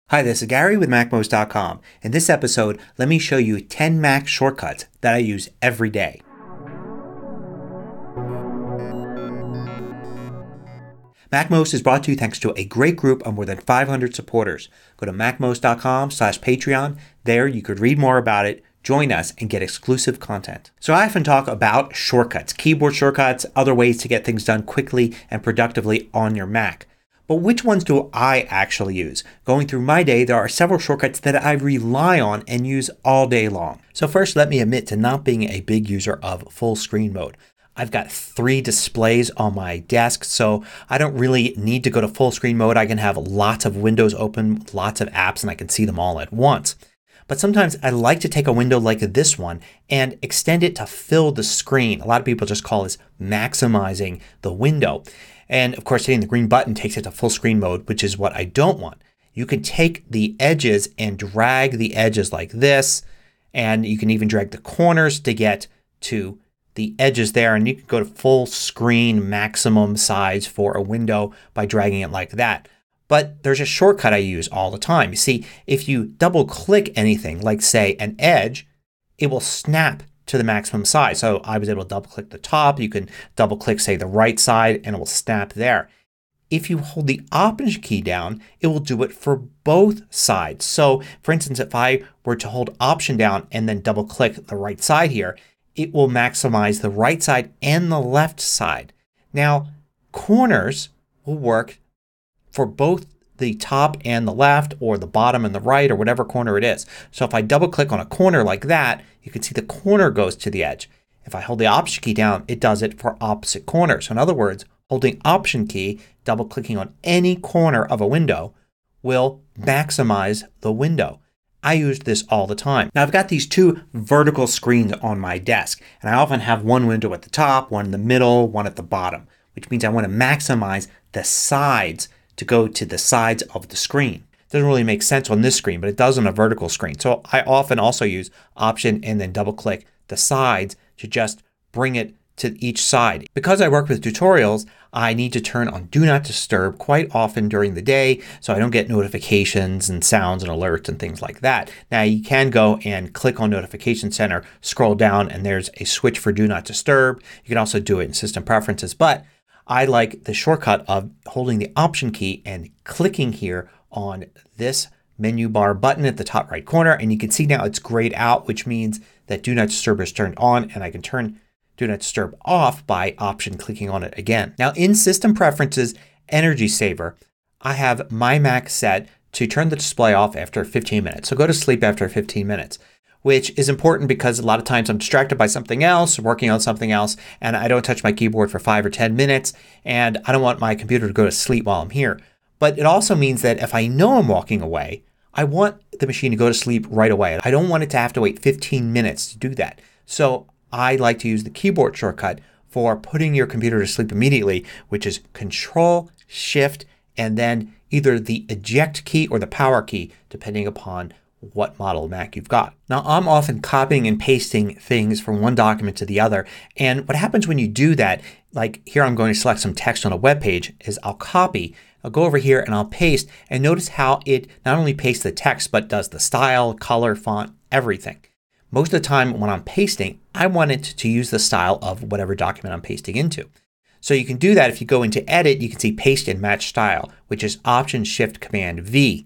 Hi, this is Gary with MacMost.com. In this episode, let me show you 10 Mac shortcuts that I use every day. MacMost is brought to you thanks to a great group of more than 500 supporters. Go to MacMost.com/Patreon. There you could read more about it, join us, and get exclusive content. So I often talk about shortcuts, keyboard shortcuts, other ways to get things done quickly and productively on your Mac. But which ones do I actually use? Going through my day, there are several shortcuts that I rely on and use all day long. So first, let me admit to not being a big user of full screen mode. I've got 3 displays on my desk, so I don't really need to go to full screen mode. I can have lots of windows open, lots of apps, and I can see them all at once. But sometimes I like to take a window like this one and extend it to fill the screen. A lot of people just call this maximizing the window. And of course hitting the green button takes it to full screen mode, which is what I don't want. You can take the edges and drag the edges like this, and you can even drag the corners to get to the edges there, and you can go to full screen maximum size for a window by dragging it like that. But there's a shortcut I use all the time. You see, if you double click anything like say an edge, it will snap to the maximum size. So I was able to double click the top. You can double click say the right side and it will snap there. If you hold the Option key down, it will do it for both sides. So for instance, if I were to hold Option down and then double click the right side here, it will maximize the right side and the left side. Now corners will work for both the top and the left, or the bottom and the right, or whatever corner it is. So if I double click on a corner like that, you can see the corner goes to the edge. If I hold the Option key down, it does it for opposite corners. So in other words, holding Option key, double clicking on any corner of a window will maximize the window. I use this all the time. Now I've got these 2 vertical screens on my desk, and I often have one window at the top, one in the middle, one at the bottom, which means I want to maximize the sides to go to the sides of the screen. It doesn't really make sense on this screen, but it does on a vertical screen. So I often also use Option and then double click the sides to just bring it to each side. Because I work with tutorials, I need to turn on Do Not Disturb quite often during the day so I don't get notifications and sounds and alerts and things like that. Now you can go and click on Notification Center, scroll down, and there's a switch for Do Not Disturb. You can also do it in System Preferences, but I like the shortcut of holding the Option key and clicking here on this menu bar button at the top right corner, and you can see now it's grayed out, which means that Do Not Disturb is turned on, and I can turn Do Not Disturb off by Option clicking on it again. Now in System Preferences Energy Saver, I have my Mac set to turn the display off after 15 minutes. So go to sleep after 15 minutes. Which is important because a lot of times I'm distracted by something else, working on something else, and I don't touch my keyboard for 5 or 10 minutes, and I don't want my computer to go to sleep while I'm here. But it also means that if I know I'm walking away, I want the machine to go to sleep right away. I don't want it to have to wait 15 minutes to do that. So I like to use the keyboard shortcut for putting your computer to sleep immediately, which is Control, Shift, and then either the Eject key or the Power key, depending upon what model of Mac you've got. Now I'm often copying and pasting things from one document to the other, and what happens when you do that, like here I'm going to select some text on a web page, is I'll copy, I'll go over here and I'll paste, and notice how it not only pastes the text but does the style, color, font, everything. Most of the time when I'm pasting I want it to use the style of whatever document I'm pasting into. So you can do that if you go into Edit. You can see Paste and Match Style, which is Option+Shift+Command+V.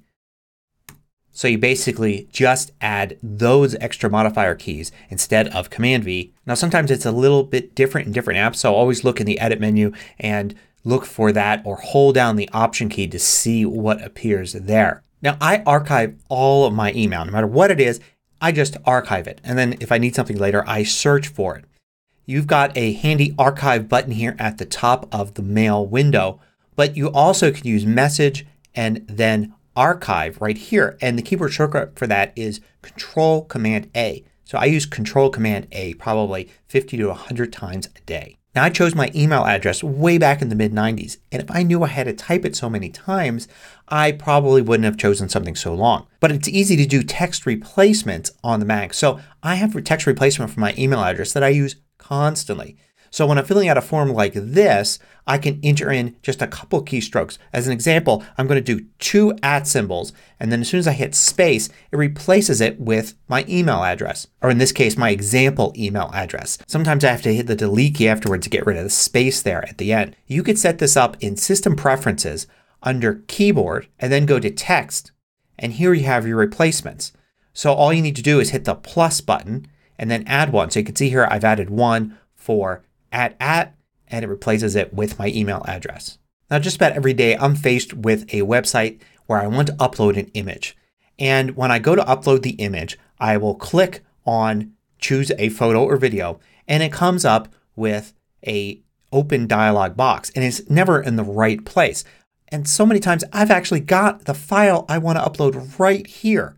So you basically just add those extra modifier keys instead of Command+V. Now sometimes it's a little bit different in different apps, so always look in the Edit menu and look for that, or hold down the Option key to see what appears there. Now I archive all of my email. No matter what it is, I just archive it, and then if I need something later I search for it. You've got a handy archive button here at the top of the mail window, but you also can use Message and then Archive right here, and the keyboard shortcut for that is Control+Command+A. So I use Control+Command+A probably 50 to 100 times a day. Now I chose my email address way back in the mid-90s, and if I knew I had to type it so many times I probably wouldn't have chosen something so long. But it's easy to do text replacements on the Mac. So I have text replacement for my email address that I use constantly. So when I'm filling out a form like this, I can enter in just a couple keystrokes. As an example, I'm going to do 2 @ symbols, and then as soon as I hit space it replaces it with my email address. Or in this case my example email address. Sometimes I have to hit the delete key afterwards to get rid of the space there at the end. You could set this up in System Preferences under Keyboard and then go to Text, and here you have your replacements. So all you need to do is hit the plus button and then add one. So you can see here I've added one for @ and it replaces it with my email address. Now just about every day I'm faced with a website where I want to upload an image. And when I go to upload the image I will click on choose a photo or video and it comes up with a open dialog box and it's never in the right place. And so many times I've actually got the file I want to upload right here.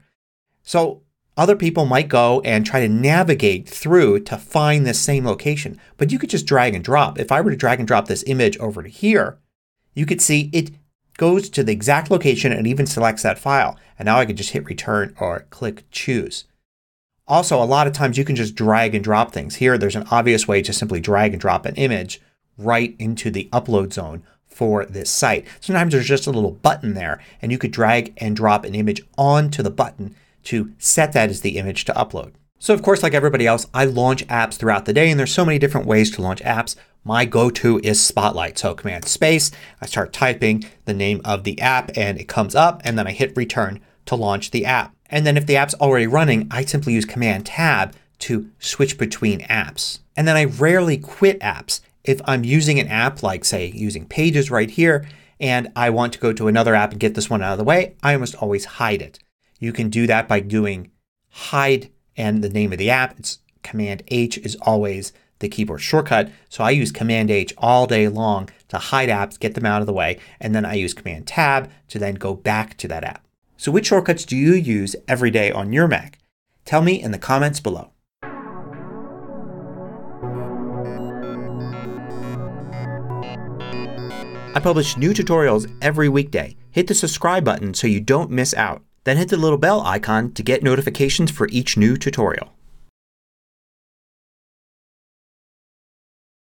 So other people might go and try to navigate through to find this same location. But you could just drag and drop. If I were to drag and drop this image over to here, you could see it goes to the exact location and even selects that file. And now I can just hit return or click choose. Also a lot of times you can just drag and drop things. Here there's an obvious way to simply drag and drop an image right into the upload zone for this site. Sometimes there's just a little button there and you could drag and drop an image onto the button to set that as the image to upload. So of course like everybody else I launch apps throughout the day and there's so many different ways to launch apps. My go-to is Spotlight. So Command+Space, I start typing the name of the app and it comes up and then I hit return to launch the app. And then if the app's already running I simply use Command+Tab to switch between apps. And then I rarely quit apps. If I'm using an app like say using Pages right here and I want to go to another app and get this one out of the way, I almost always hide it. You can do that by doing hide and the name of the app. It's Command+H is always the keyboard shortcut. So I use Command+H all day long to hide apps, get them out of the way, and then I use Command+Tab to then go back to that app. So which shortcuts do you use every day on your Mac? Tell me in the comments below. I publish new tutorials every weekday. Hit the subscribe button so you don't miss out. Then hit the little bell icon to get notifications for each new tutorial.